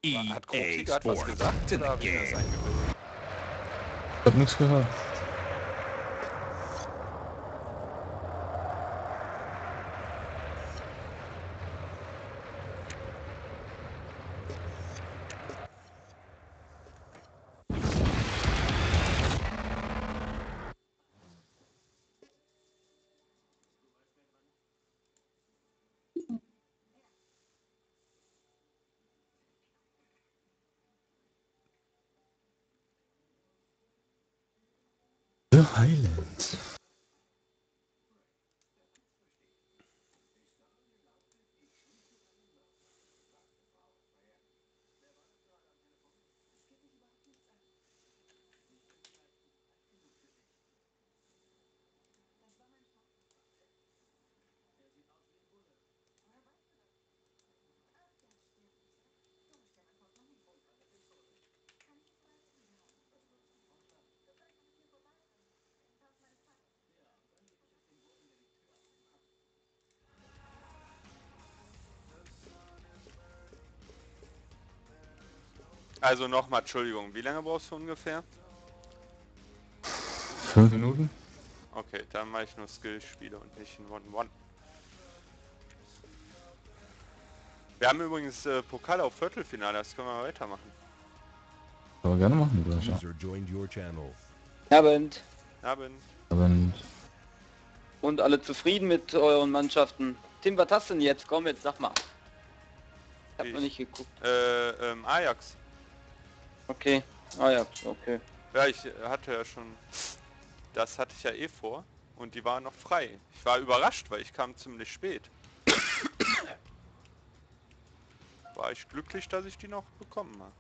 Hat Kroki gerade was gesagt oder habe ich mir das eingebildet? Ich hab nichts gehört. The Highlands. Also nochmal, Entschuldigung, wie lange brauchst du ungefähr? 5 Minuten? Okay, dann mache ich nur Skillspiele und nicht in One-One. Wir haben übrigens Pokal auf Viertelfinale, das können wir weitermachen. Aber gerne machen wir gleich, ja. User joined your channel. Abend. Abend. Und Und alle zufrieden mit euren Mannschaften? Tim, was hast du denn jetzt? Komm, jetzt sag mal. Ich hab noch nicht geguckt. Ajax. Okay. Ah ja, okay. Ja, ich hatte ja schon... Das hatte ich ja eh vor. Und die waren noch frei. Ich war überrascht, weil ich kam ziemlich spät. War ich glücklich, dass ich die noch bekommen habe.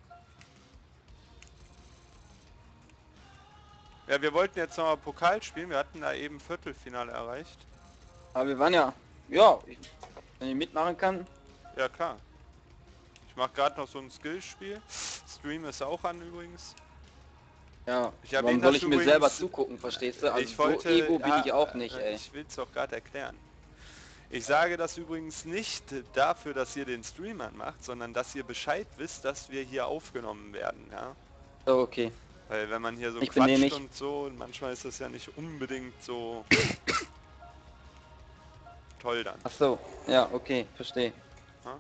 Ja, wir wollten jetzt nochmal Pokal spielen. Wir hatten da eben Viertelfinale erreicht. Aber wir waren ja... Ja, wenn ich mitmachen kann. Ja, klar. Ich mache gerade noch so ein Skillspiel. Stream ist auch an übrigens. Ja, Ich hab warum ihn soll das ich mir übrigens- selber zugucken, verstehst du? Also Ich wollte, so ego bin ja, ich auch nicht, ey. Ich will es doch gerade erklären. Ich sage das übrigens nicht dafür, dass ihr den Stream anmacht, sondern dass ihr Bescheid wisst, dass wir hier aufgenommen werden, ja. So, okay. Weil wenn man hier so Ich benehm quatscht mich. und so, manchmal ist das ja nicht unbedingt so toll dann. Ach so. Ja, okay, verstehe. Ja?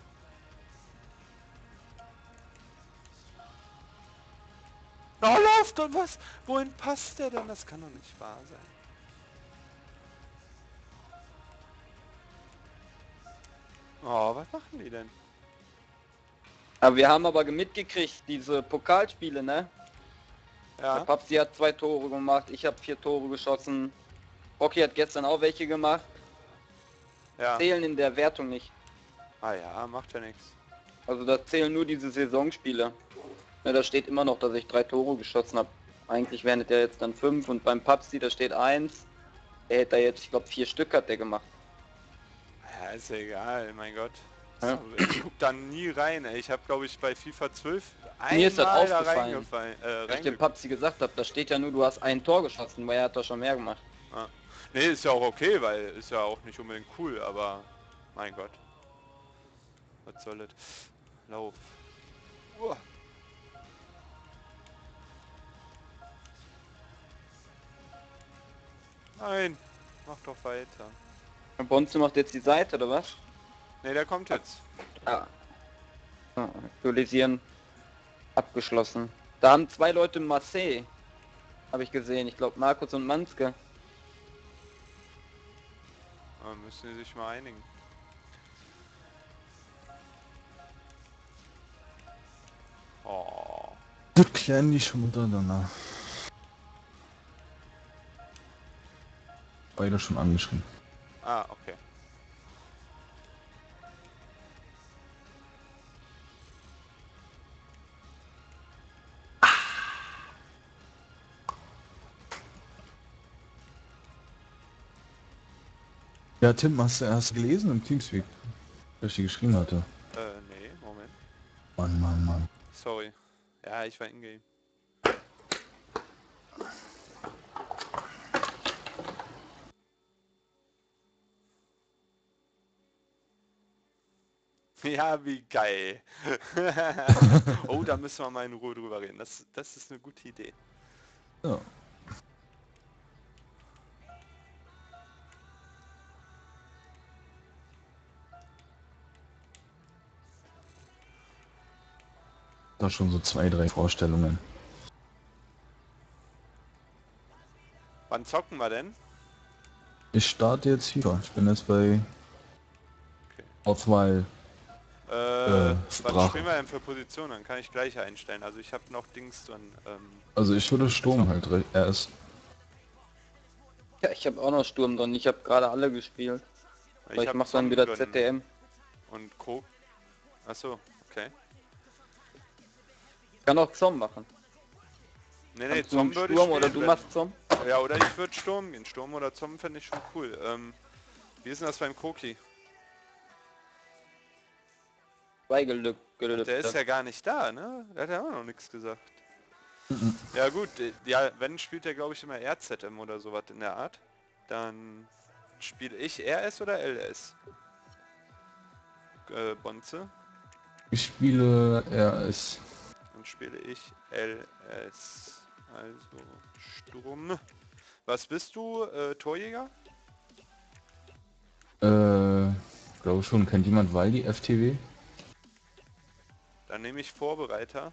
Oh, läuft und was? Wohin passt der denn? Das kann doch nicht wahr sein. Oh, was machen die denn? Aber wir haben aber mitgekriegt, diese Pokalspiele, ne? Der Ja, Papsi hat 2 Tore gemacht, ich habe 4 Tore geschossen. Rocky hat gestern auch welche gemacht. ja. Zählen in der Wertung nicht. Ah ja, macht ja nichts. Also da zählen nur diese Saisonspiele. Ja, da steht immer noch, dass ich 3 Tore geschossen habe. Eigentlich wären es ja jetzt dann 5 und beim Papsi, da steht 1. Er hätte da jetzt, ich glaube 4 Stück hat der gemacht. Ja, ist ja egal, mein Gott. Ja. Ich guck da nie rein, ey. Ich habe, glaube ich, bei FIFA 12 Mir ist das einmal da aufgefallen, reingefallen. Weil ich dem Papsi gesagt habe, da steht ja nur, du hast ein Tor geschossen, weil er hat doch schon mehr gemacht. Ja. Nee, ist ja auch okay, weil ist ja auch nicht unbedingt cool, aber mein Gott. Was soll das? Lauf. Uah. Nein, mach doch weiter. Und Bonze macht jetzt die Seite, oder was? Ne, der kommt jetzt. Ja. Aktualisieren. Abgeschlossen. Da haben 2 Leute Marseille. Habe ich gesehen. Ich glaube Markus und Manske. Da müssen die sich mal einigen. Oh. das klären die schon miteinander. Beide schon angeschrieben. Ah, okay. Ja, Tim, hast du erst gelesen im Teamspeak, dass ich die geschrieben hatte? Nee, Moment. Mann, Mann, Mann. Sorry. Ja, ich war in-game. Ja, wie geil. Oh, da müssen wir mal in Ruhe drüber reden. Das ist eine gute Idee. Ja. Da schon so 2, 3 Vorstellungen. Wann zocken wir denn? Ich starte jetzt hier. Ich bin jetzt bei Okay. Auswahl Was Sprache. spielen wir denn für Positionen? Dann kann ich gleich einstellen. Also ich habe noch Dings drin. Also ich würde Sturm halt erst. Ja, ich habe auch noch Sturm drin. Ich habe gerade alle gespielt. Aber ich hab mache dann Zombie wieder drin ZDM. und Co. Achso, okay. Ich kann auch Zom machen. Nee, Kannst du Zom würde ich Sturm oder spielen, du machst Zom? Ja, oder ich würde Sturm gehen. Sturm oder Zom finde ich schon cool. Wie ist denn das beim Koki? Der ist ja gar nicht da, ne? Der hat ja auch noch nichts gesagt. Mhm. Ja gut, ja, wenn spielt der glaube ich immer RZM oder sowas in der Art. Dann spiele ich RS oder LS? Bonze. Ich spiele RS. Dann spiele ich LS. Also Sturm. Was bist du? Torjäger? Glaube schon. Kennt jemand Waldi FTW? Dann nehme ich Vorbereiter.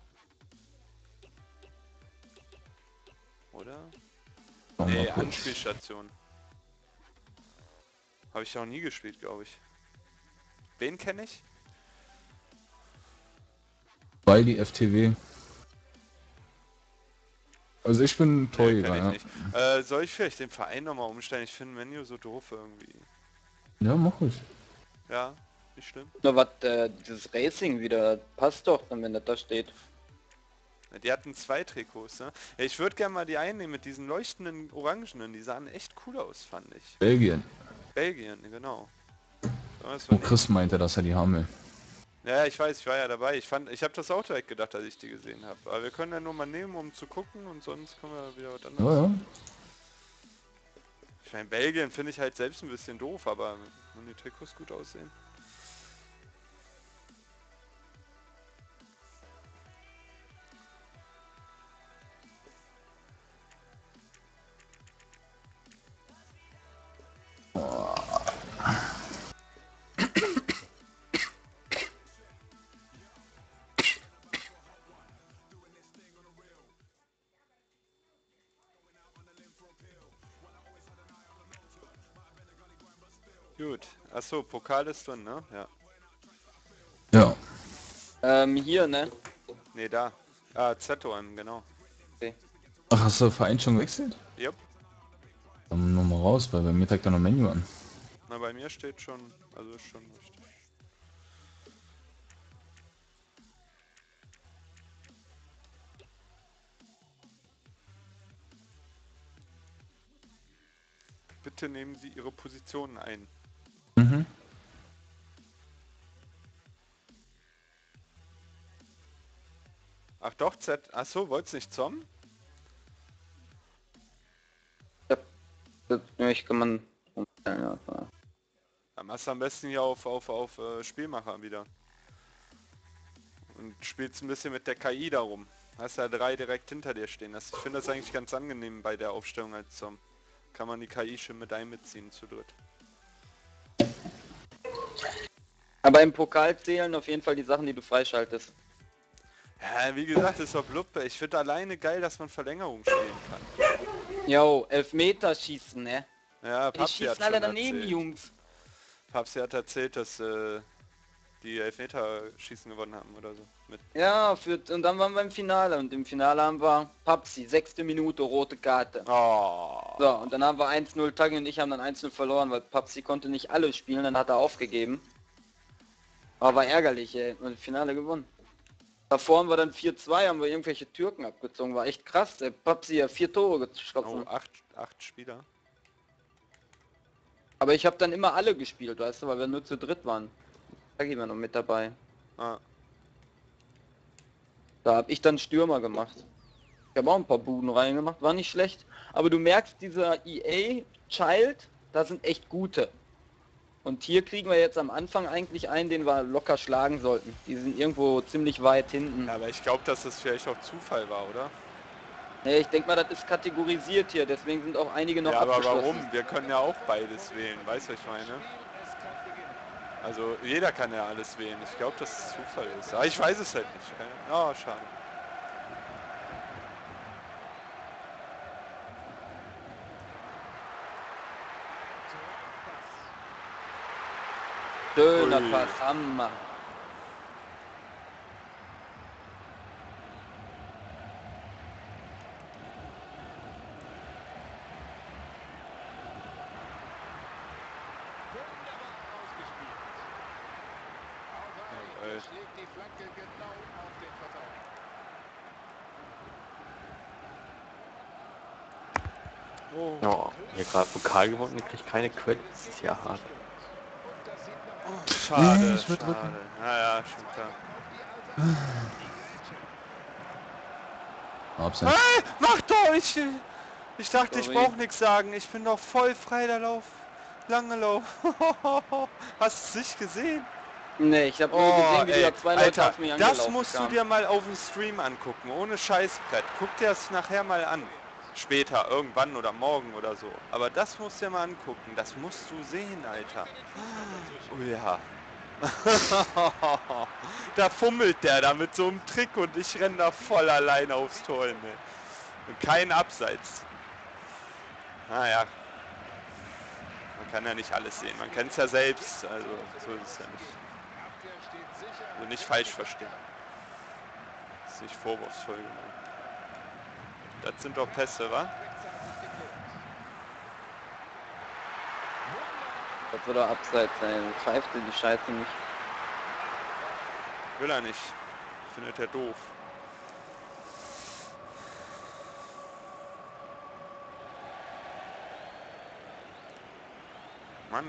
Oder? Mal Nee, kurz. Anspielstation. Habe ich auch nie gespielt, glaube ich. Wen kenne ich? Waldi FTW. Also ich bin Nee, Torjäger, kenne ich ja. nicht. Soll ich vielleicht den Verein nochmal umstellen? Ich finde Menü so doof irgendwie. Ja, mach ich. Ja, nicht schlimm. Nur was, dieses Racing wieder, passt doch, dann, wenn das da steht. Ja, die hatten 2 Trikots, ne? Ja, ich würde gerne mal die einnehmen mit diesen leuchtenden Orangenen. Die sahen echt cool aus, fand ich. Belgien. Belgien, genau. Sollen wir das so Wo nehmen? Chris meinte, dass er die haben will. Ja, ich weiß, ich war ja dabei. Ich habe das auch direkt gedacht, als ich die gesehen habe. Aber wir können ja nur mal nehmen, um zu gucken und sonst können wir wieder was anderes. Ja, ja. Ich meine, Belgien finde ich halt selbst ein bisschen doof, aber wenn die Trikots gut aussehen. Gut. Achso, Pokal ist drin, ne? Ja. Ja. Hier, ne? Ne, da. Ah, ZOM, genau. Okay. Ach, hast du Verein schon gewechselt? Jupp. Dann nochmal raus, weil bei mir zeigt da noch Menü an. Na, bei mir steht schon, also ist schon richtig. Bitte nehmen Sie Ihre Positionen ein. Mhm. Ach doch, Achso, wollt's nicht Zom? Ja, ich kann man umstellen, ja. Dann machst du am besten hier auf Spielmacher wieder. Und spielst ein bisschen mit der KI darum. Hast ja 3 direkt hinter dir stehen. Ich finde das eigentlich ganz angenehm bei der Aufstellung als Zom. Kann man die KI schon mit einbeziehen zu dritt. Aber im Pokal zählen auf jeden Fall die Sachen, die du freischaltest. Ja, wie gesagt, ist doch Bluppe. Ich finde alleine geil, dass man Verlängerung spielen kann. Jo, Elfmeter schießen, ne? Ja, Die Papsi hat schießen alle schon daneben, erzählt. Jungs. Papsi hat erzählt, dass die Elfmeter-Schießen gewonnen haben oder so. Mit. Ja, und dann waren wir im Finale und im Finale haben wir Papsi, 6. Minute, rote Karte. Oh. So, und dann haben wir 1-0, Tagi und ich haben dann 1-0 verloren, weil Papsi konnte nicht alle spielen, dann hat er aufgegeben. Aber war ärgerlich, ey, und im Finale gewonnen. Davor haben wir dann 4-2, haben wir irgendwelche Türken abgezogen, war echt krass, ey. Papsi ja 4 Tore geschossen. Oh, 8 Spieler. Aber ich habe dann immer alle gespielt, weißt du, weil wir nur zu dritt waren. Tagi war noch mit dabei. Ah. Da habe ich dann Stürmer gemacht. Ich habe auch ein paar Buden reingemacht, war nicht schlecht. Aber du merkst, dieser EA Child, da sind echt gute. Und hier kriegen wir jetzt am Anfang eigentlich einen, den wir locker schlagen sollten. Die sind irgendwo ziemlich weit hinten. Ja, aber ich glaube, dass das vielleicht auch Zufall war, oder? Nee, ich denke mal, das ist kategorisiert hier, deswegen sind auch einige noch Ja, aber abgeschlossen. warum? Wir können ja auch beides wählen, weißt du, was ich meine? Also jeder kann ja alles wählen. Ich glaube, dass es Zufall ist. Aber ich weiß es halt nicht. Oh, schade. Schöner Ui. Pass, Hammer. Jawohl. Schlägt die Flanke genau auf den Verteidiger. Oh. Ja, hier gerade Pokal gewonnen, ich krieg keine Credits. Das ist ja hart. Und das sieht nach Oh, schade, Nee, ich würd schade. drücken. Naja, schon klar. Abseits. Hey, mach doch! Ich dachte, ich Sorry. brauche nichts sagen. Ich bin doch voll frei, der Lauf. Lange Lauf. Hast du es nicht gesehen? Nee, ich habe nur gesehen, wie ey, da zwei Leute Alter, auf mich das angelaufen musst du kamen. dir mal auf dem Stream angucken, ohne Scheißbrett. Guck dir das nachher mal an. Später, irgendwann oder morgen oder so. Aber das musst du dir mal angucken. Das musst du sehen, Alter. Oh ja. Da fummelt der da mit so einem Trick und ich renne da voll alleine aufs Tor hin. Ne? Und kein Abseits. Naja. Man kann ja nicht alles sehen. Man kennt es ja selbst. Also so ist es ja nicht. Also nicht falsch verstehen. Das ist nicht vorwurfsvoll gemeint. Das sind doch Pässe, wa? Das wird doch abseits sein. Pfeift die Scheiße nicht. Will er nicht. Findet er doof. Mann.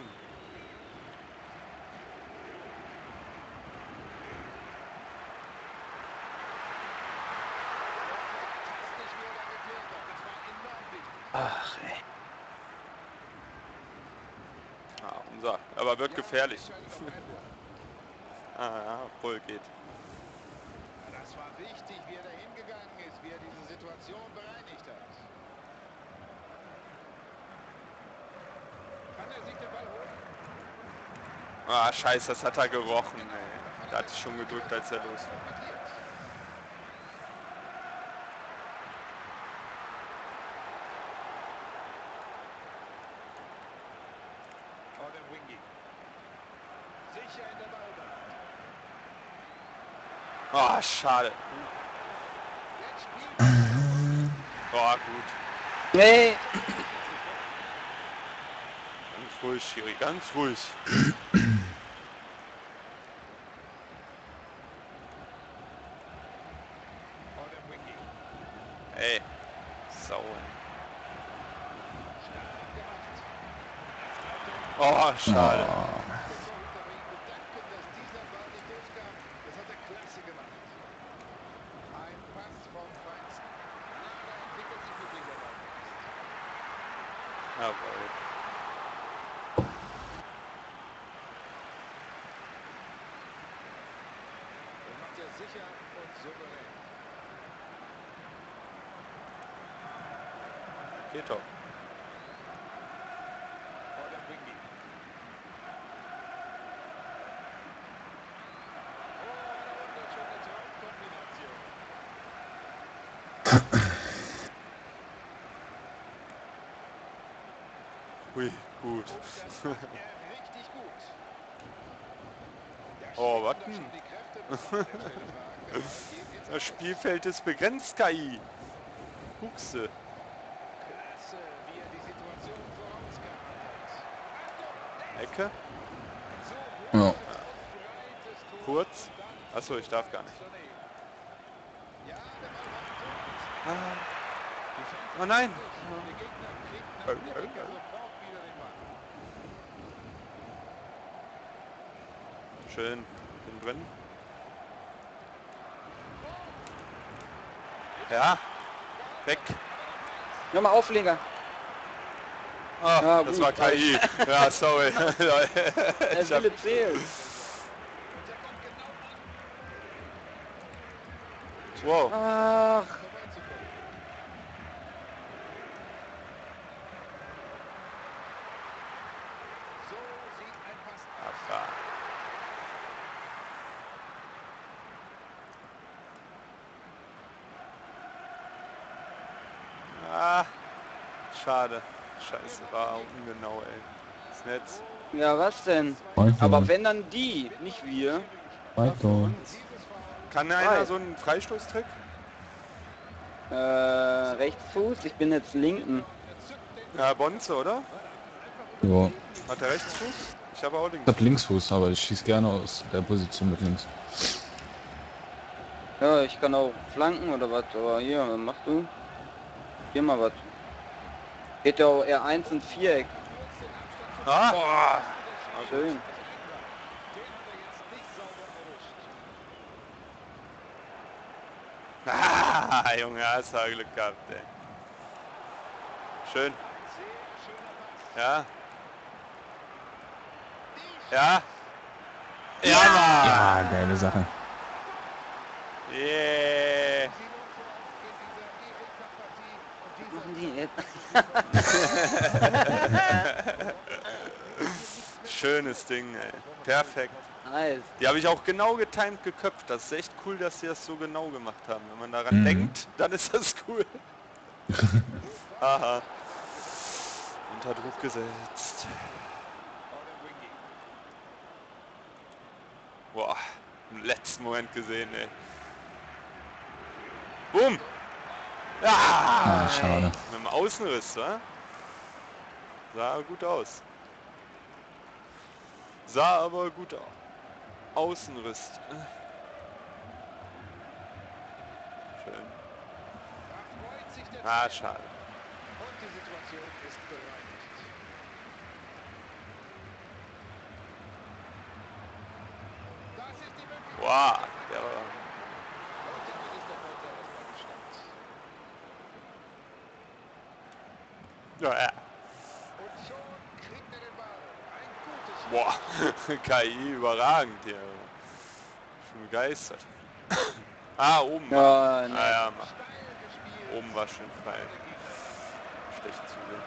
Ach, ey. Ah, unser. Aber wird gefährlich. Ah, ja, voll geht. Das war wichtig, wie er da hingegangen ist, wie er diese Situation bereinigt hat. Kann er sich den Ball holen? Ah, scheiße, das hat er gerochen, ey. Da hatte ich schon gedrückt, als er los war. Sicher in der Ballbahn. Ah, schade. Jetzt spielt Oh, gut. Nee. Ganz ruhig, Schiri, ganz ruhig. Ey. Sau. Oh, schade. Oh. Jawohl. sicher und souverän. Geht doch. Oder Wingy. Oh, eine wunderschöne Traumkombination. Hui, gut. Und das macht er richtig gut. Da Oh, schwingen was doch denn? schon die Kräfte, muss man an der Stelle fragen. Der Ball geht ins Das Aus. Spielfeld ist begrenzt, KI. Huxe. Klasse, wie er die Situation vorausgeahnt hat. Achtung, Ecke. so Ja. hoch und breites Tor Kurz. und dann Achso, ich darf gar nicht. zu nehmen. Ja, der Ball war im Tor. Oh nein. Der Gegner kriegt nach Lübecker sofort wieder den Ball. Schön. Bin drin. Ja. Weg. Nochmal Aufleger. Ah, Ja, das gut, war KI. Ja, sorry. Der Ich hab, Wille zählt. wow. Ach, So sieht ein Pass aus. Abfahren. Ah, schade. Scheiße, war ungenau, ey. Das Netz. ja was denn? Weiter. Aber wenn dann die, nicht wir. Weiter. Kann einer so einen Freistoßtrick? Rechtsfuß, ich bin jetzt linken. Ja, Bonze, oder? Ja. Hat er Rechtsfuß? Ich habe auch Ich links. hab Linksfuß, aber ich schieß gerne aus der Position mit links. Ja, ich kann auch flanken oder was, aber hier, was machst du? Hier mal was. Geht ja auch R1 und Viereck. Ah! Boah. Schön. Den hat er jetzt nicht sauber erwischt. Ah, Junge, hast du Glück gehabt, ey. Schön. Sehr schöner Pass. Ja. Ja. Ja, Ja, Mann. geile Sache. Yeah. Was machen die jetzt? Schönes Ding, ey. Perfekt. Nice. Die habe ich auch genau getimed geköpft. Das ist echt cool, dass sie das so genau gemacht haben. Wenn man daran Mhm. denkt, dann ist das cool. Haha. Unter Druck gesetzt. Boah, im letzten Moment gesehen, ey. Boom! Ja! Ah, schade. Mit dem Außenriss, wa? Sah gut aus. Sah aber gut aus. Außenriss. Schön. Ah, schade. Und die Situation ist bereinigt. Das ist die Möglichkeit. Wow, der war... Und damit ist der Konter erstmal gestoppt. Ja, ja. Und schon kriegt er den Ball. Ein gutes Spiel. Boah, KI überragend hier. Ich bin begeistert. Ah, oben war. Ja, ne. Ah, ja, mach. Steil gespielt. Oben war schön frei. Schlecht zu sehen.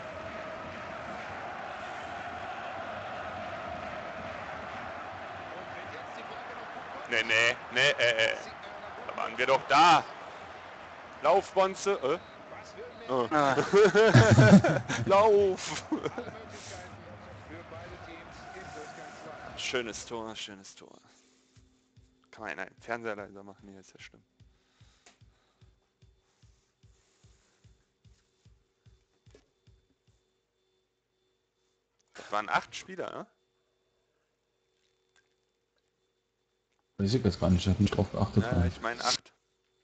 Und wenn jetzt die Flanke noch gut kommt, Nee. sieht er nach Da oben. waren wir doch da. Lauf, Bonze. Was für ein Oh. Ah, Lauf. Alle Möglichkeiten für beide Teams im Durchgang 2. Schönes Tor, schönes Tor. Kann man einen Fernseher leiser machen? Nee, ist ja schlimm. Das waren 8 Spieler, ne? Weiß ich jetzt gar nicht, ich hab nicht drauf geachtet. Ja, ich meine 8.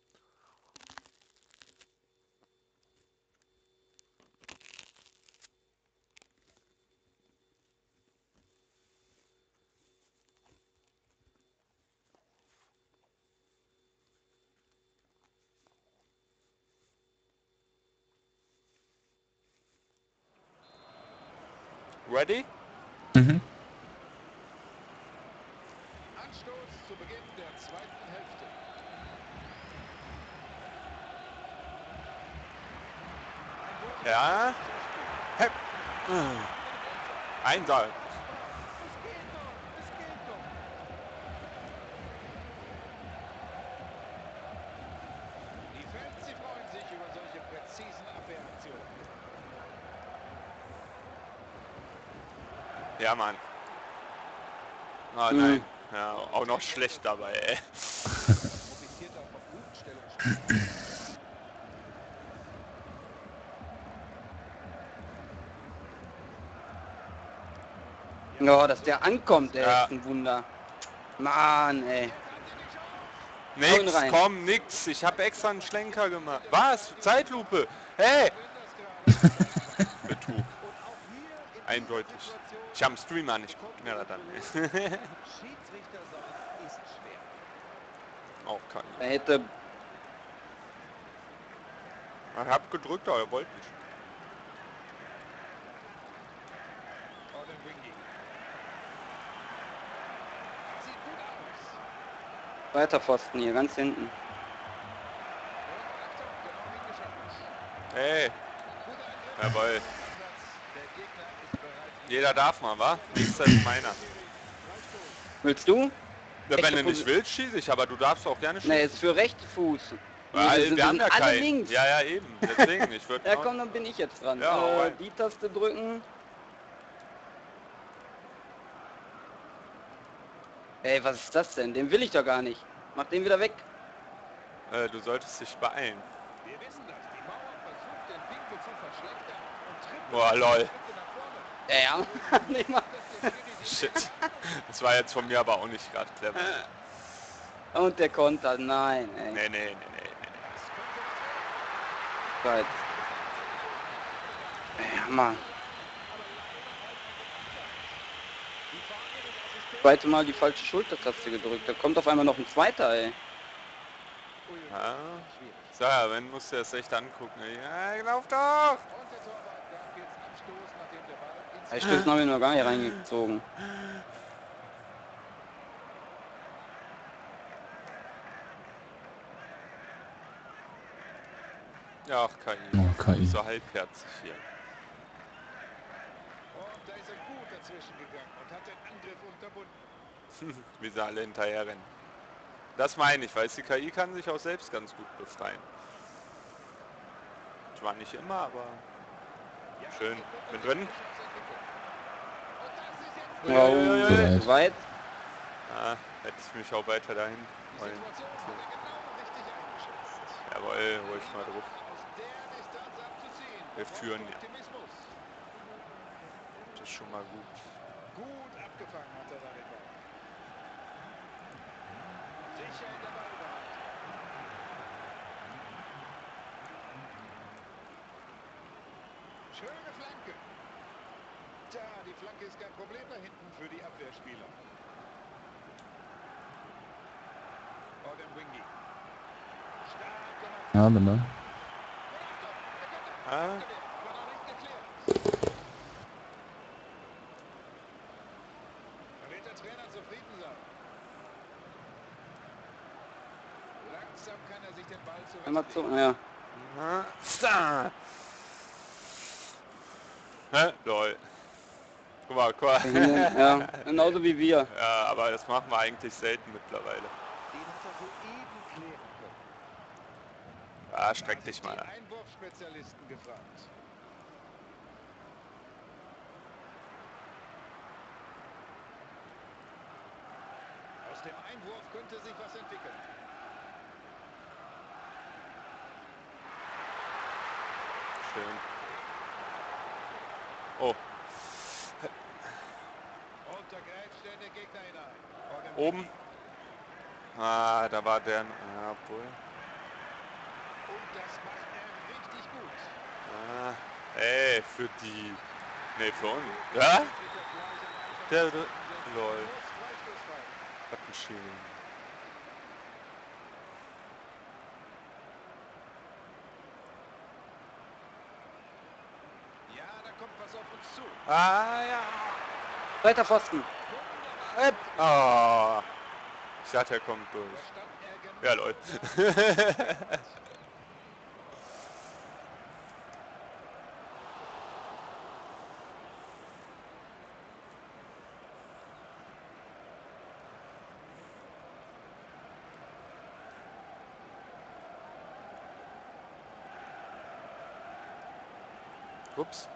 Ready? Mhm. Anstoß zu Beginn der zweiten Hälfte. Ja. Hepp. Einsal. Es geht doch, es geht doch. Die Fans, sie freuen sich über solche präzisen Abwehraktionen. Ja, Mann. Ah, nein. Ja, auch noch schlecht dabei, ey. Profitiert auch vom guten Stellungsspiel. ja, dass der ankommt, ey, Ja. ist ein Wunder. Mann, ey. Jetzt hat er die Chance. Nix, rein. komm, nix. Ich habe extra einen Schlenker gemacht. Was? Zeitlupe? Hey! Betrug. Und auch hier in dieser Eindeutig. Situation Ich habe einen Streamer nicht guckt. Ja, dann. Schiedsrichter sein ist schwer. Auch kein. Er hätte, Ich hab gedrückt, aber er wollte nicht. Gordon Wingy. Sieht gut aus. Weiter Pfosten hier, ganz hinten. Und Achtung, genau hingeschaut. Hey, Guter Angriff. jawohl. Guter Ansatz. Der Gegner ist bereit. Jeder darf mal, wa? Nächster ist meiner. Freistoß. Willst du? Ja, wenn Echte du nicht Posi- willst, schieße ich, aber du darfst auch gerne schießen. Ne, ist für rechte Fuß. Ja, Nee, wir haben sind ja alle keinen. links. Ja, ja, eben. Deswegen, ich würde Ja komm, dann bin ich jetzt dran. Ja, hau rein. Die Taste drücken. Ey, was ist das denn? Den will ich doch gar nicht. Mach den wieder weg. Du solltest dich beeilen. Wir wissen das. Die Mauer versucht, den Winkel zu verschlechtern und tritt Boah, lol. Schritte nach vorne. Ja, nicht mal. Shit. Das war jetzt von mir aber auch nicht gerade clever. Und der Konter, nein, ey. Nee. Gott. Ja, Mann. Zweite Mal die falsche Schultertaste gedrückt. Da kommt auf einmal noch ein zweiter, ey. Ja. So, ja, wenn musst du das echt angucken. Ja, lauf doch! Und der Torwart gab jetzt Abstoß, nachdem der Ball ins Ich Stößen habe ich noch gar nicht reingezogen. Ja, ach, KI. Oh, KI. So halbherzig hier. Und da ist er gut dazwischen gegangen und hat den Angriff unterbunden. Wie sie alle hinterher rennen. Das meine ich, weil die KI kann sich auch selbst ganz gut befreien. Zwar nicht immer, aber Ja, schön. hier Bin könnte drin. sich eine Chance entwickeln. Und das ist jetzt Oh, Bereit. zu weit. Ah, hätte ich mich auch weiter dahin die wollen. Situation hat er genau richtig eingeschätzt. Jawohl, hol ich mal drauf. Aus der Distanz abzuziehen. Wir braucht führen ja. Optimismus. Das ist schon mal gut. Gut abgefangen hat er da den Ball. Sicher in der Ballüberhand. Schöne Flanke. Tja, die Flanke ist kein Problem da hinten für die Abwehrspieler. Gordon Wingy. Stark gemacht. Ja, bin da. Und Achtung, er könnte Ah. abgewehrt, aber noch nicht geklärt. Da wird der Trainer zufrieden sein. Langsam kann er sich den Ball Einmal zurechtlegen. zu, ja. Da. Hä? Lol. Guck mal. Ja, genauso wie wir. Ja, aber das machen wir eigentlich selten mittlerweile. Den hat er soeben klären können. Ah, streck Da dich sind mal die an. Einwurfspezialisten gefragt. Aus dem Einwurf könnte sich was entwickeln. Schön. Oh, Und da greift schnell der Gegner hinein. Gordon oben. Wingy. Ah, da war der. Ja, obwohl. Und das macht er richtig gut. Ah, ey, für die. Ne, für uns. Ja? Der. Lol. Muss Freistoß frei. Hat ein Schiri. Ja, da kommt was auf uns zu. Ah, ja. Zweiter Pfosten. Ah. Ich dachte, er kommt Da durch. stand er genau Ja, lol. da. Ups.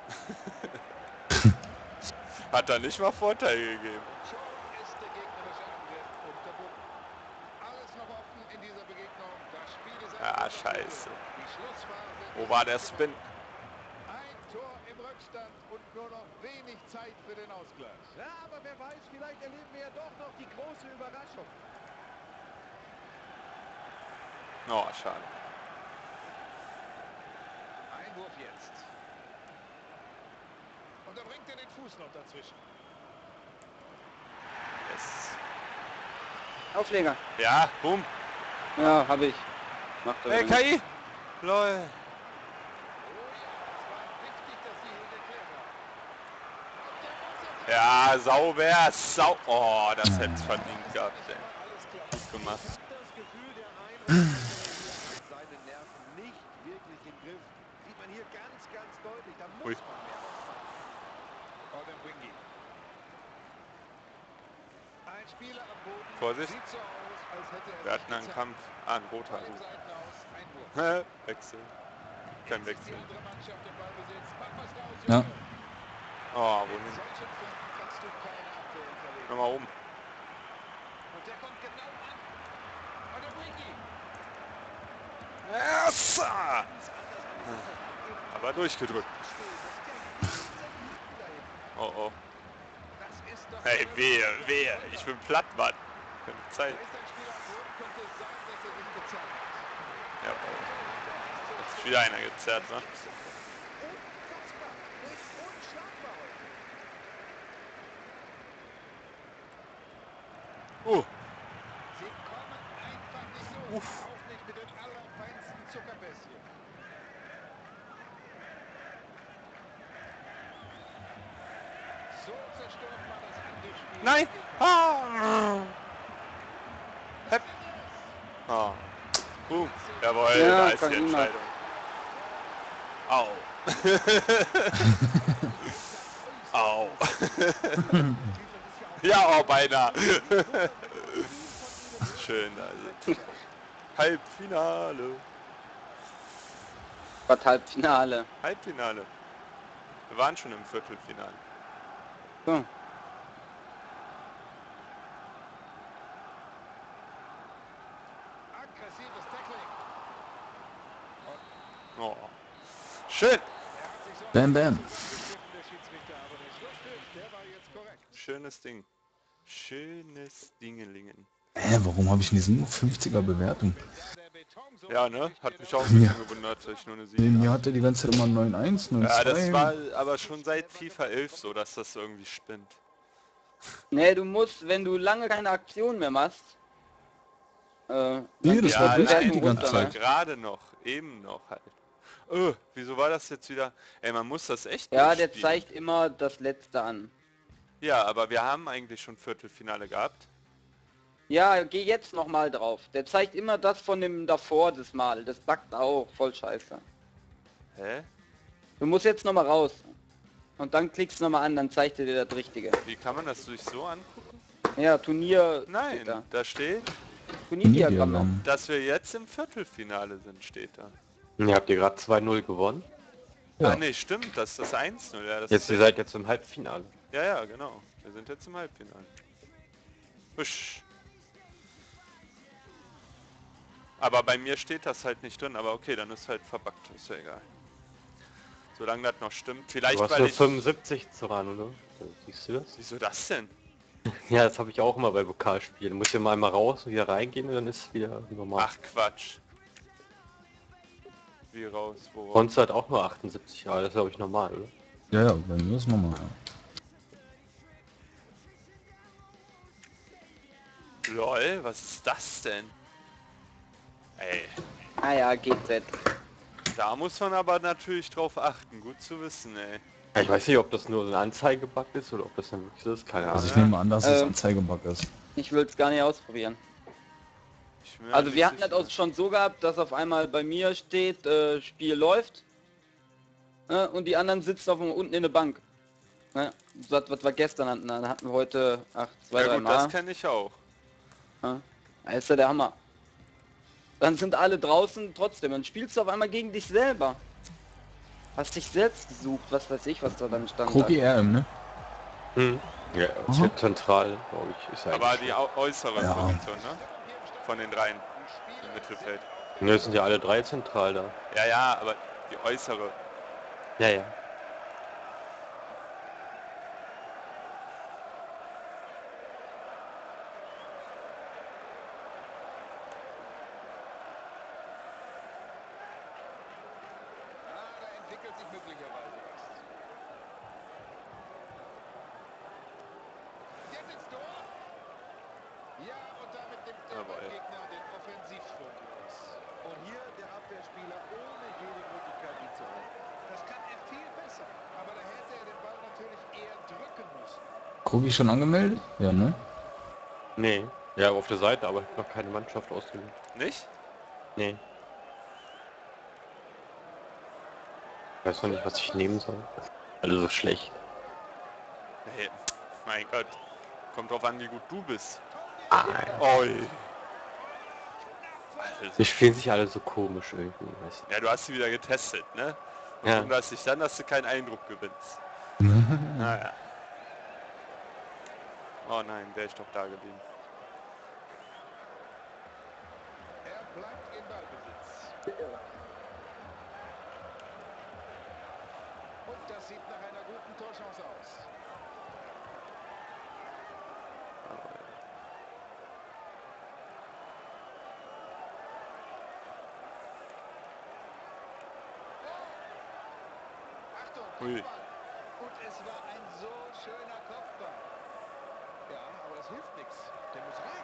Hat er nicht mal Vorteil gegeben. Schon ist der gegnerische Angriff unterbunden. Alles noch offen in dieser Begegnung. Das Spiel ist Ah, also noch scheiße. nicht. Die Schlussphase Wo ist war der angebrochen. Spin? Ein Tor im Rückstand und nur noch wenig Zeit für den Ausgleich. Ja, aber wer weiß, vielleicht erleben wir ja doch noch die große Überraschung. Oh, schade. Einwurf jetzt. Und da bringt er den Fuß noch dazwischen. Yes. Aufleger. Ja, boom. Ja, habe ich. Macht er Hey, wieder nicht. KI. Lol. Oh ja, es war wichtig, dass sie hier geklärt haben. Und der Ja, sauber. Oh, das hätte es verdient gehabt, ey. Gut gemacht. Das Gefühl, der ein oder andere hier hat seine Nerven nicht wirklich im Griff. Sieht man hier ganz, ganz deutlich. Da muss Ui. man mehr ausmachen. Odemwingie. Ein Spieler am Boden. Vorsicht. Sieht so aus, als hätte er Wir sich hatten einen gezeigt. Kampf. Ah, ein roter. Ball im Gut. Seitenaus, Einwurf. Wechsel. Jetzt Kein ist Wechsel. die andere Mannschaft im Ballbesitz. Mach was draus, Ja. Junge. Oh, Mit wohin? solchen Flanken kannst du keine Abwehr hinterlegen. Nochmal oben. Und der kommt genau an. Odemwingie. Yes! Aber durchgedrückt. Oh, oh. Das ist doch Hey, eine wehe, Wahnsinn. wehe. Ich bin platt, Mann. Keine Da Zeit. ist ein Spieler am Boden, könnte es sein, dass er sich gezeigt hat. Ja. Jetzt ist wieder einer gezerrt, ne? Unfassbar. Der ist unschlagbar heute. Sie kommen einfach nicht durch. Auch nicht mit den allerfeinsten Zuckerpässchen. So zerstört man das Angriffsspiel. Nein! Ah! Hepp. Ah. Jawohl, Ja, da ist kann die niemand. Entscheidung. Au. Au. Ja, oh, beinahe. Schön, also. Halbfinale. Was Halbfinale. Halbfinale. Wir waren schon im Viertelfinale. So. Aggressives Tackling. Oh. Schön. Er hat sich so Bam, bam. zusammengekniffen, der Schiedsrichter, aber der Schlusspfiff, der war jetzt korrekt. Schönes Ding. Schönes Dingelingen. Warum habe ich diesen 50er Bewertung? Der Beton so Ja, ne? Hat mich auch ein bisschen Ja. gewundert, dass ich nur eine Nee, 7 mir habe. hatte die ganze Zeit immer 9-1, 9-2. Ja, das war aber schon seit FIFA 11 so, dass das irgendwie spinnt. Nee, du musst, wenn du lange keine Aktion mehr machst, dann Nee, das geht war die durchgehend Bewertung die ganze runter, Zeit. ne? Gerade noch, eben noch halt. Wieso war das jetzt wieder? Ey, man muss das echt Ja, der durchspielen. zeigt immer das Letzte an. Ja, aber wir haben eigentlich schon Viertelfinale gehabt. Ja, geh jetzt nochmal drauf. Der zeigt immer das von dem davor das Mal. Das backt auch. Voll scheiße. Hä? Du musst jetzt nochmal raus. Und dann klickst du nochmal an, dann zeigt er dir das Richtige. Wie kann man das sich so angucken? Ja, Turnier Nein, steht da. da steht, Turnierdiagramme. Diagramm. dass wir jetzt im Viertelfinale sind, steht da. Ihr habt ihr gerade 2-0 gewonnen. Ja. Ah ne, stimmt, das ist das 1-0. Ja, das Jetzt, ihr ist seid jetzt im Halbfinale. ja, ja, genau. Wir sind jetzt im Halbfinale. Husch. Aber bei mir steht das halt nicht drin, aber okay, dann ist halt verbuggt, ist ja egal. Solange das noch stimmt. Vielleicht Du hast weil nur ich... 75 zu ran, oder? Siehst du das? Wieso das denn? Ja, das habe ich auch immer bei Pokalspielen. Du musst ja mal einmal raus und wieder reingehen und dann ist es wieder normal. Ach Quatsch. Wie raus, wo raus? Sonst halt auch nur 78 Jahre, das ist glaube ich normal, oder? Ja, ja, bei mir ist normal. Ja. Lol, was ist das denn? Ey, Ah ja, GZ. da muss man aber natürlich drauf achten. Gut zu wissen, ey. Ja, ich weiß nicht, ob das nur so ein Anzeigebug ist oder ob das dann wirklich so ist, keine Also Ahnung. ich nehme an, dass es Ähm, Anzeigebug ist. Ich will es gar nicht ausprobieren. Ich bin mir Also nicht wir hatten das sicher. auch schon so gehabt, dass auf einmal bei mir steht, Spiel läuft. Und die anderen sitzen unten in der Bank. Ne? Das, was wir gestern hatten, dann hatten wir heute, zwei, Ja drei gut, das Mal. kenne ich auch. Ja, das ist ja der Hammer. Dann sind alle draußen trotzdem. Dann spielst du auf einmal gegen dich selber. Hast dich selbst gesucht, was weiß ich, was da dann stand. Kroki RM, ne? Ja, es Aha. wird zentral, glaube ich, ist Aber eigentlich. die äußere Ja. Position, ne? Von den dreien im Mittelfeld. Ne, sind ja alle drei zentral da. Ja, ja, aber die äußere. Ja, ja. Da entwickelt sich möglicherweise was. Jetzt ins Tor. Ja, und damit nimmt der Jawohl. Gegner den Offensivschwung raus. Und hier der Abwehrspieler ohne jede Möglichkeit, ihn zu halten. Das kann er viel besser. Aber da hätte er den Ball natürlich eher drücken müssen. Krogi schon angemeldet? Ja, ne? Nee. Ja, auf der Seite, aber ich habe noch keine Mannschaft ausgewählt. Nicht? Nee. Ich weiß noch nicht, was ich nehmen soll. Also so schlecht. Hey, mein Gott. Kommt drauf an, wie gut du bist. Ah, Oi. Also, die spielen sich alle so komisch irgendwie. Weiß ja, du hast sie wieder getestet, ne? Und Ja. wunderst dich dann, dass du keinen Eindruck gewinnst. Naja. Oh nein, wäre ich doch da geblieben. Er bleibt in Ballbesitz. Und das sieht nach einer guten Torchance aus. Achtung, Ui. Kopfball. Und es war ein so schöner Kopfball. Ja, aber das hilft nichts. Der muss rein.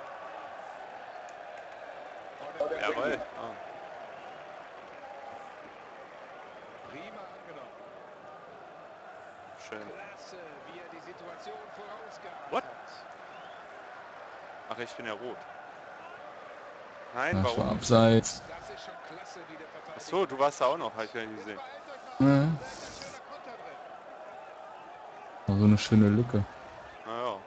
Oh, der Jawohl. Oh. Prima angenommen. Schön. Klasse, wie er die Situation vorausgeahnt What? hat. Ach, ich bin ja rot. Nein, Das war warum? abseits. Das ist schon klasse, wie der Verteidiger. Achso, du warst da auch noch, habe ich ja nicht Jetzt gesehen. beeilt euch mal. Ja. Da ist ein schöner Konter drin. War so eine schöne Lücke. Naja.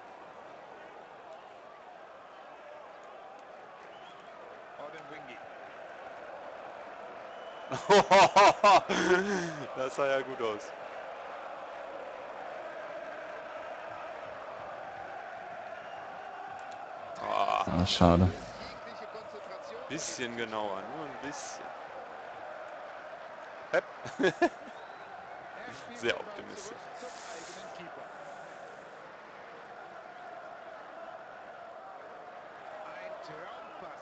Odemwingie. Das sah ja gut aus. Ah, Ah, schade. Jegliche Konzentration. bisschen genauer, nur ein bisschen. Hepp. Er spielt Sehr den Ball optimistisch. zurück zum eigenen Keeper. Ein Traumpass.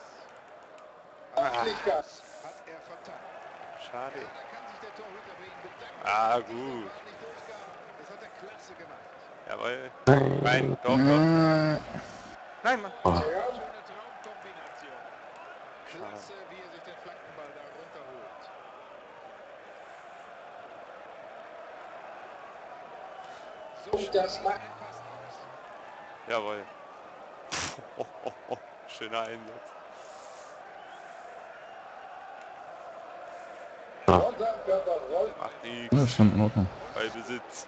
Hat er vertan. Schade. Ja, da kann sich der Torhüter bei ihm bedanken. Ah, dass dieser gut. Ball nicht durchkam. Das hat er klasse gemacht. Jawohl. Nein, doch, doch. Nein, Mann. Oh. Schöne Traumkombination. Klasse, wie er sich den Flankenball da runterholt. So das macht ein Pass aus. Jawohl. Schöner Einsatz. Macht Ja, nichts. schon in Ordnung. Bei Besitz.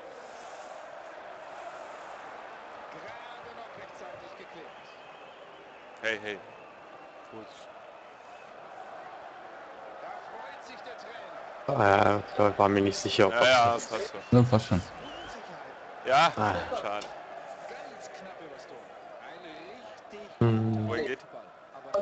Gerade noch rechtzeitig geklärt. Hey, hey. Fuß. Da freut sich der Trainer. Ich war mir nicht sicher, ob Ja, ja, das passt schon. Ja, fast schon. Unsicherheit. Ja, Ah. schade. Ganz knapp übers Tor. Ein richtig Hm. Wohin geht? Ball. Aber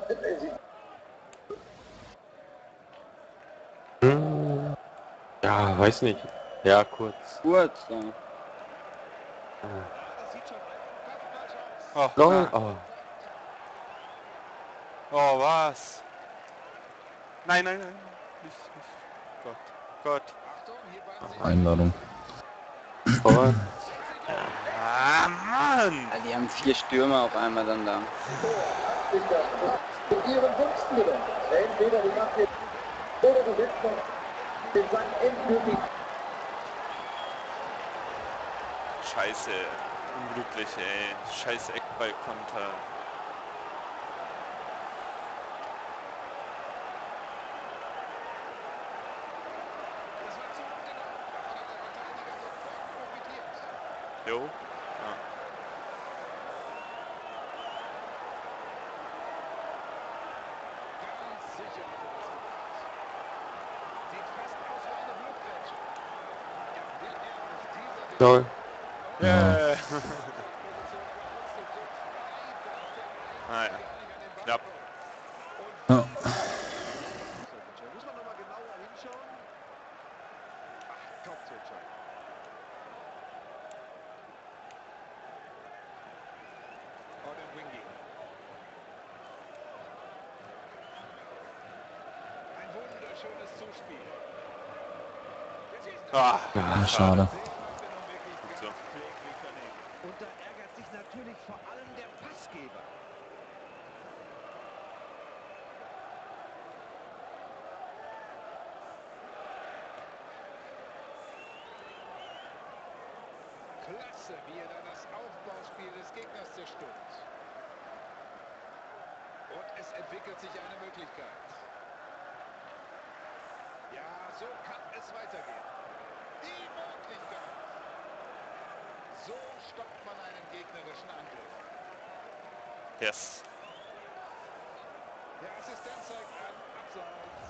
Hm. Ja, weiß nicht. Ja, kurz. Kurz, ja. das sieht schon Kopfballchance. Oh, Lol. ah. Oh. Oh, was? Nein, nein, nein. Nicht. Gott. Gott. Achtung, hier bahnt sich Einladung. Oh. Ah, Mann! Ja, die haben 4 Stürmer auf einmal dann da. Ihren Gunsten gewinnen. Entweder die Macht oder du willst noch den Sack endgültig. Scheiße. Unglücklich, ey. Scheiß Eckballkonter. Das war zu ungenau. Davon hat der Verteidiger sofort profitiert. Jo. Ja. Ganz sicher hat er das gemacht. Sieht fast aus wie eine Blutgrätsche. Ja, will er aus dieser Lol. Yeah. Position aber ausnutzt. So frei darf der Ah, eigentlich ja. gar nicht an den Ball Knapp. kommen. Und Ja. da muss man noch mal genauer hinschauen. Ach, kaum zu entscheiden. Odemwingie. Ein wunderschönes Zuspiel. Der schießt Ah, Ja, schade. Den macht er nun wirklich Gut ganz so. kläglich daneben. Und da ärgert sich natürlich vor allem der Passgeber. Klasse, wie er da das Aufbauspiel des Gegners zerstört. Und es entwickelt sich eine Möglichkeit. Ja, so kann es weitergehen. Die Möglichkeit. So stoppt man einen gegnerischen Angriff. Yes. Der Assistent zeigt an, Abseits.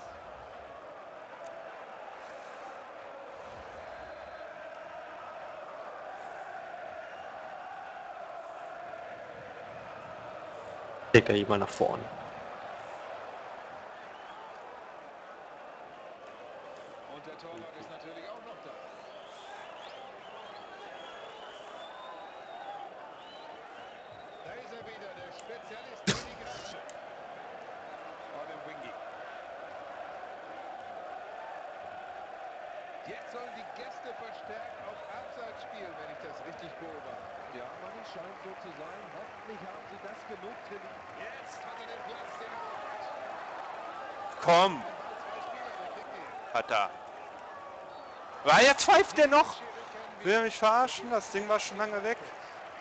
Stecker jemand nach vorne. Und der Torwart ist natürlich auch noch da. Da ist er wieder, der Spezialist für die Grätsche. Adam Wingy. Jetzt sollen die Gäste verstärkt auf Abseits spielen, wenn ich das richtig beobachte. Ja, Manni, scheint so zu sein. Hoffentlich haben sie das genug trainiert. Jetzt hat er den Platz, den er braucht. Komm, Ein Ball, zwei Spieler, der kriegt ihn. hat er. War jetzt pfeift der noch? Schiri kennen Will er mich verarschen? Das Ding war schon lange weg.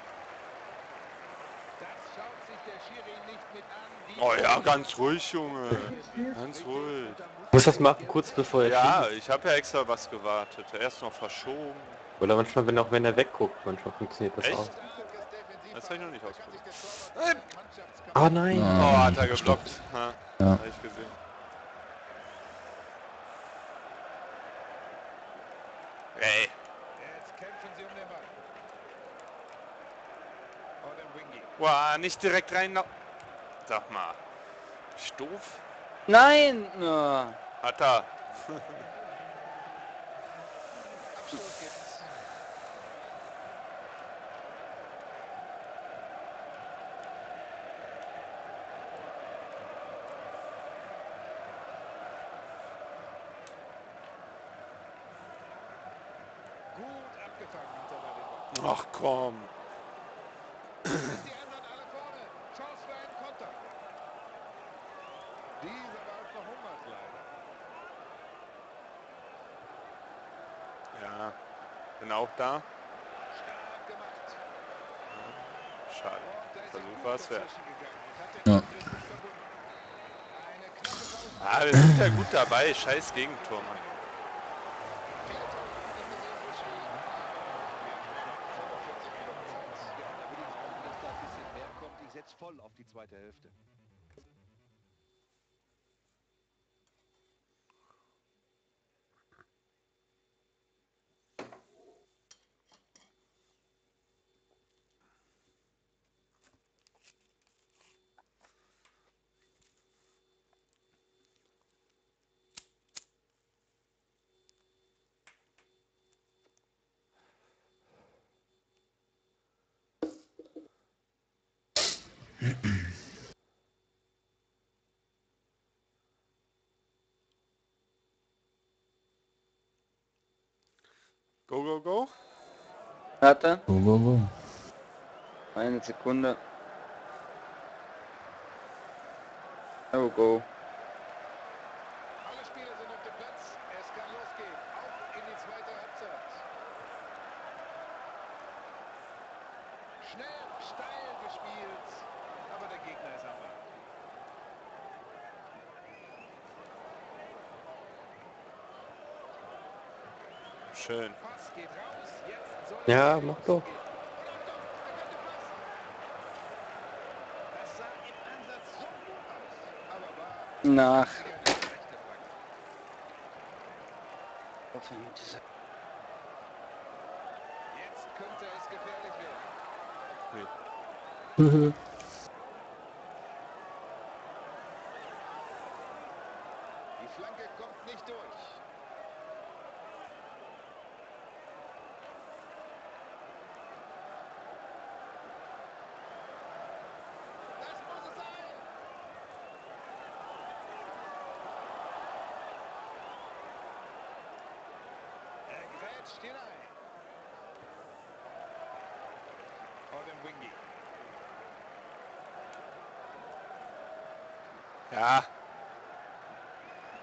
Das schaut sich der Schiri nicht mit an. Die Oh ja, ganz ruhig, Junge. Ganz ruhig. Muss das machen, kurz bevor er Ja, schießt. ich habe ja extra was gewartet. Erst noch verschoben. Oder manchmal, wenn er wegguckt, manchmal funktioniert das Echt? auch. Das habe ich noch nicht ausprobiert. Oh nein! Oh, hat er geblockt. Ha, Ja. hab ich gesehen. Ey, Jetzt kämpfen sie um den Ball. Adam Wingy. wow, nicht direkt rein. Sag mal. Ist doof? Nein! Ja. Hat er. Abstoß gibt's. Gut abgefangen hat er da den Ball. Ach komm. Sind die anderen alle vorne? Chance für einen Konter. Dieser Ball verhungert leider. Ja, bin auch da. Stark gemacht. Schade. Und da ist er Versuch gut war es wert. dazwischen gegangen und hat den Ja. Angriff gut verbunden. Eine knappe Pause. Ah, wir sind ja gut dabei. Scheiß Gegentor, Mann. Viele Tore haben wir gesehen, Buschi, aber wir haben noch 45 Minuten Zeit. Ja, da will ich hoffen, dass da ein bisschen mehr kommt. Ich setze voll auf die zweite Hälfte. Go, go, go. Warte, Go, go, go. eine Sekunde. Oh, go. Alle Spieler sind auf dem Platz. Es kann losgehen. Auf in die zweite Halbzeit. Schnell, steil gespielt. Aber der Gegner ist am Ball. Schön. Pass geht raus. Jetzt soll Ja, es mach losgehen. doch. Und Achtung, er könnte passen. Das sah im Ansatz so gut aus. Aber war Nach. sicher eine schlechte Flanke. Jetzt könnte es gefährlich werden. Die Flanke kommt nicht durch. Das muss es sein. Er grätscht hinein. Adam Wingy. Ja,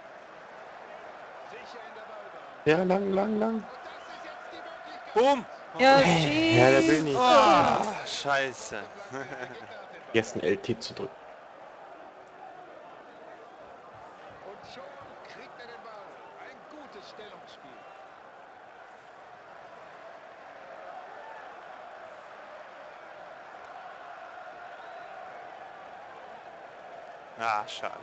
Sicher in der Ballbahn. Ja, lang. Und das ist jetzt die Möglichkeit. boom. Ja, Ja, der will nicht. Oh, scheiße. Jetzt ein LT zu drücken. Und schon kriegt er den Ball. Ein gutes Stellungsspiel. Ah, schade.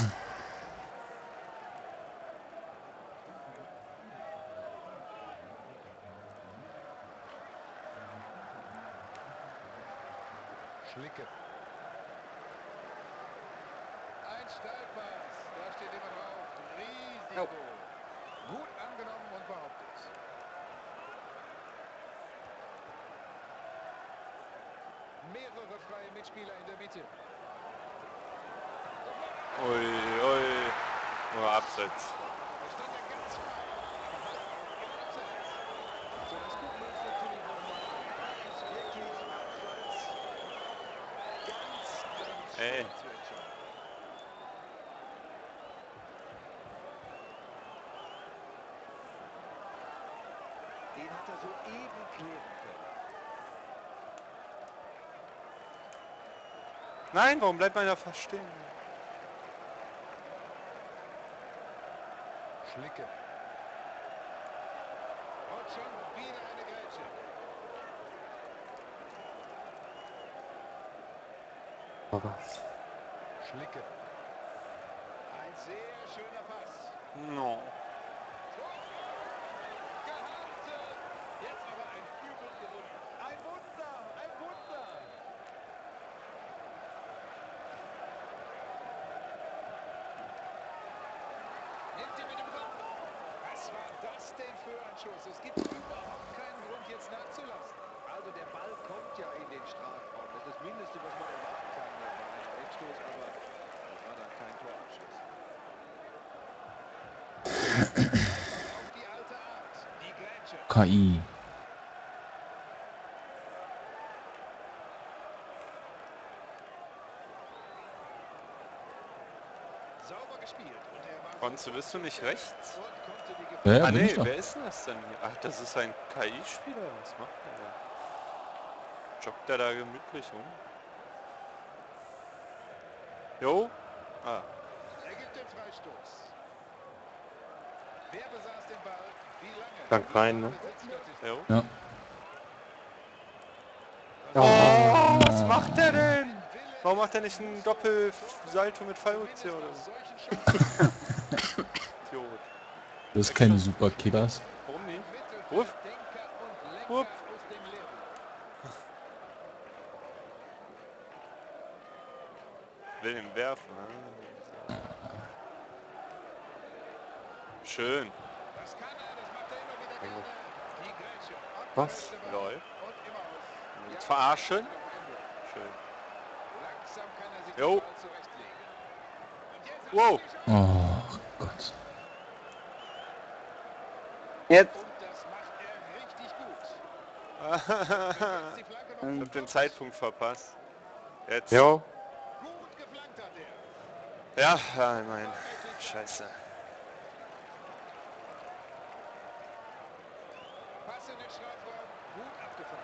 Schlicke. Ein Steilpass. Da steht jemand drauf. Risiko. Gut angenommen und behauptet. Mehrere freie Mitspieler in der Mitte. Ui, ui. Nur abseits. Da stand er ganz frei. Aber halt auch im Abseits. So, das gucken wir uns natürlich nochmal an. War es wirklich abseits? Ganz Ey. schwer zu entscheiden. Den hat er soeben klären können. Nein, warum bleibt man da fast stehen? Schlicke. Und schon wieder eine Grätsche. Aber Schlicke. Ein sehr schöner Pass. No. Gehalten. Jetzt aber ein Übel gefunden. Ein Wunder, ein Wunder. Nimmt ihn mit dem Kopf. Was war das denn für ein Schuss? Es gibt überhaupt keinen Grund, jetzt nachzulassen. Also der Ball kommt ja in den Strafraum. Das ist das Mindeste, was man erwarten kann bei einem Eckstoß, aber das war dann kein Torabschluss. Auf die alte Art. Die Grätsche. KI. Sauber gespielt. Und er war Konntest bist du nicht rechts? und konnte die Ja, ja, Ah bin nee, ich doch. wer ist denn das denn hier? Ach, das ist ein KI-Spieler. Was macht der da? Joggt der da gemütlich rum? Jo? Ah, Er gibt den Freistoß. Wer besaß den Ball? Wie lange? Dank rein, ne? Besitzstatistik. jo. Ja. Oh, was macht der denn? Warum macht er nicht einen Doppelsalto mit Fallrückzieher oder so? Solchen Chancen. Idiot. Das ist keine super Kickers. Warum nicht? Mittelfeld, Wurf. Denker und Lenker Wurf. aus dem Lehrbuch. Will ihn werfen. Ah. Schön. Das kann er, das macht er immer wieder gerne. Die Grätsche. Was? Lol. Und immer aus. Jetzt verarschen. noch Einwurf. Schön. Langsam kann er sich Jo. den Ball zurechtlegen. Und jetzt hat Wow. er die Chance. Oh Gott. Jetzt. Und das macht er richtig gut. Versetzt die Flanke noch Ich hab den Zeitpunkt verpasst. Jetzt. jo, gut geflankt hat er. Ja, ja, mein. Scheiße. Pass in den Strafraum, gut abgefangen.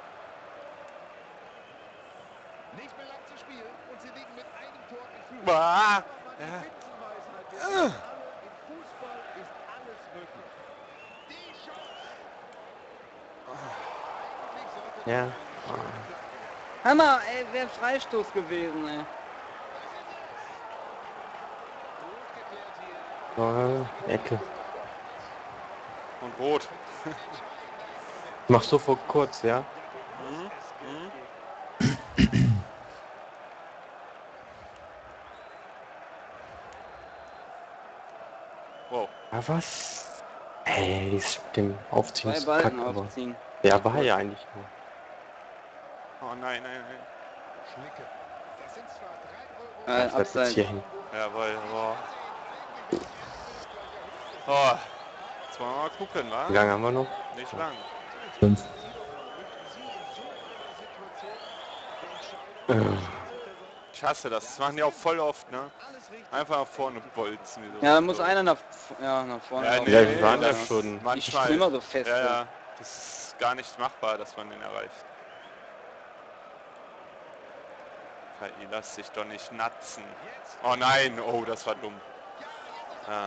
Nicht mehr lang zu spielen und sie liegen mit einem Tor in Führung. Ah, Aber mal die ja. Binsenweisheit. Wir wissen alle, im Fußball ist alles möglich. Die Chance. Eigentlich sollte Ja. das eine schöne Flanke werden. Hammer, ey, wäre Freistoß gewesen, ey. Das ist es. Gut geklärt hier. Ecke. Und rot. Machst du vor kurz, ja? Mhm. Mhm. Wow. Ja, was? Ey, das mit dem Aufziehen Zwei ist so kacke, Balken aber... aufziehen. Ja, war ja eigentlich nur. Oh nein, nein, nein. Schlicke. Das sind zwar 3 Euro. Ich bleib jetzt Abseits. hier hängen. Jawohl, boah. Eigentlich wäre die Endphase gleich eröffnet. Oh. Jetzt wollen wir mal gucken, wa? Wie lange haben wir noch? Nicht lang. 5. Sie doch mal, möchten Sie in so einer Situation der Entscheidung des Schiedsrichter sein? Ich hasse das. Das machen die auch voll oft, ne? Alles richtig. Einfach nach vorne bolzen. Wie so Ja, da muss einer nach vorne Ja, laufen. nee, Ja, wir waren das ja schon. Ich manchmal. bin immer so fest. Ja, ey. ja. Das ist gar nicht machbar, dass man den erreicht. KI, lass dich doch nicht natzen. Oh nein, oh, das war dumm. Ja.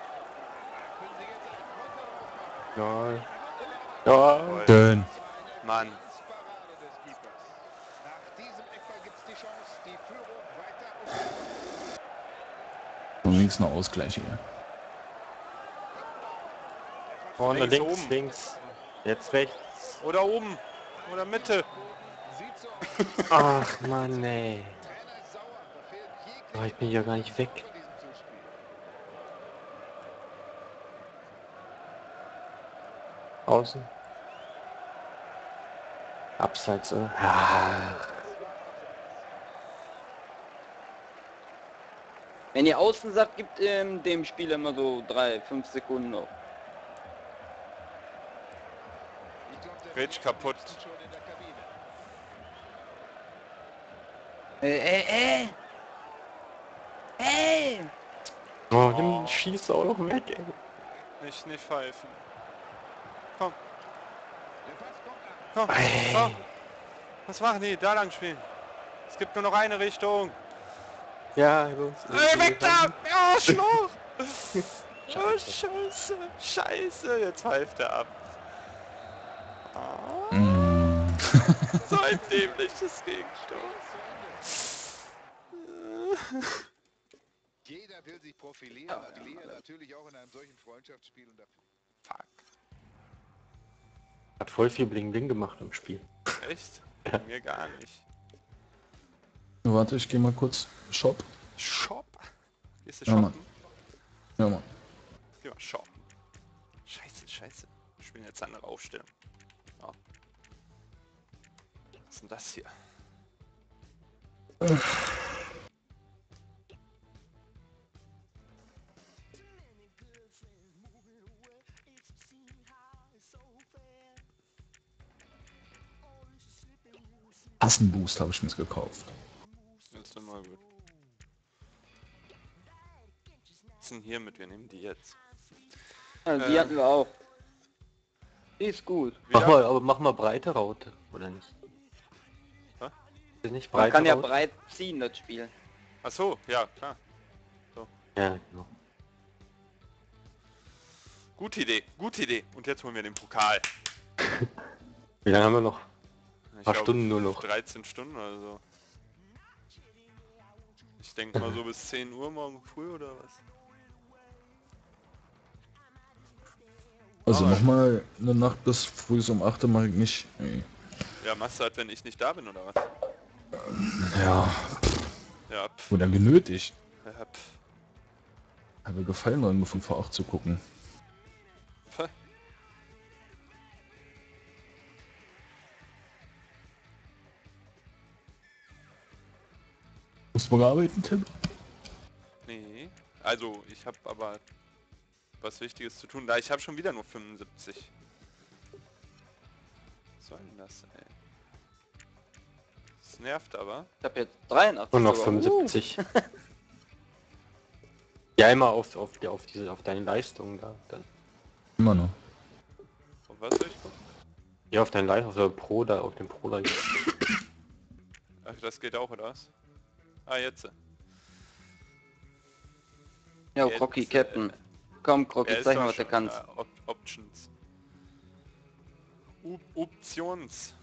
Ja. Ja. Schön. Mann. Parade des Keepers. Nach diesem Eckball gibt es die Chance, die Führung weiter auszubauen. Und links noch Ausgleich hier. Vorne Links, links, oben. links. Jetzt rechts. Oder oben. Oder Mitte. Sieht so aus. Ach Mann, ey. Trainer ist sauer, da fehlt jegliche Oh, ich bin ja gar nicht weg. von diesem Zuspiel. Außen. Abseits, oder? Ah. Wenn ihr außen sagt, gibt dem Spiel immer so 3-5 Sekunden noch. Ich glaub, der Ritsch kaputt. ist schon in der Kabine. Oh, nimm, schieß auch noch weg, ey. Nicht pfeifen. Komm, Der Pass kommt an. komm, Ey. komm. Was machen die? Da lang spielen. Es gibt nur noch eine Richtung. Ja, los. Ey, weg da! Arschloch! Oh, Scheiße. Scheiße, Scheiße. Jetzt pfeift er ab. Ah, Mm. so ein dämliches Gegentor. Jeder will sich profilieren, natürlich auch in einem solchen Freundschaftsspiel. Und da Fuck. Hat voll viel Bling Bling gemacht im Spiel. Echt? Mir gar nicht. Warte, ich gehe mal kurz Shop. Shop? Gehst du Ja, Mann. shoppen? Ja, Mann. Geh mal shoppen. Scheiße. Ich bin jetzt andere Aufstellung. Oh. Was ist denn das hier? Assenboost habe ich mir jetzt gekauft. Das ist immer gut. Was ist denn hier mit? Wir nehmen die jetzt. Also die hatten wir auch. Die ist gut. Mach mal breite Raute, oder nicht? Hä? Ist nicht Man breite kann ja Raute? breit ziehen, das Spiel. Ach so, ja, klar. Ja, genau. Gute Idee. Und jetzt holen wir den Pokal. Wie lange haben wir noch? Ich Paar glaub, Stunden nur noch. 13 Stunden oder so. Ich denke mal so bis 10 Uhr morgen früh oder was? Also Aber- nochmal eine Nacht bis früh um 8 Uhr mache ich nicht. Nee. Ja, machst du halt, wenn ich nicht da bin oder was? Ja, Ja, pff. oder genötigt. Ja, pff. Habe gefallen, um 5 vor 8 zu gucken. Pff. Musst du mal arbeiten, Tim? Nee. Also, ich habe aber was Wichtiges zu tun. Da ich habe schon wieder nur 75. Was soll denn das, ey? Das nervt aber. Ich habe jetzt 83 Und noch sogar. 75. Ja, immer auf deine Leistung da. Dann. Immer noch. Und was soll ich gucken? Ja, auf deine Leistung, auf der Pro da, auf dem Pro da. Ach, das geht auch, oder was? Ah, jetzt. Ja, Jetzt, Crocky Captain. Komm, Crocky, ist zeig doch mal, was du schon, kannst. Options. Options.